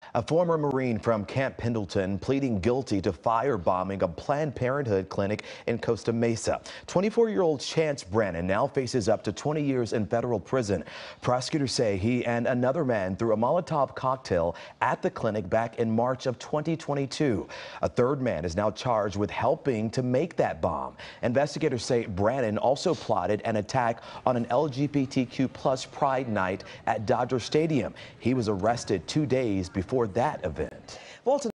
A former Marine from Camp Pendleton pleading guilty to firebombing a Planned Parenthood clinic in Costa Mesa. 24-year-old Brannon now faces up to 20 years in federal prison. Prosecutors say he and another man threw a Molotov cocktail at the clinic back in March of 2022. A third man is now charged with helping to make that bomb. Investigators say Brannon also plotted an attack on an LGBTQ+ Pride night at Dodger Stadium. He was arrested 2 days before that event.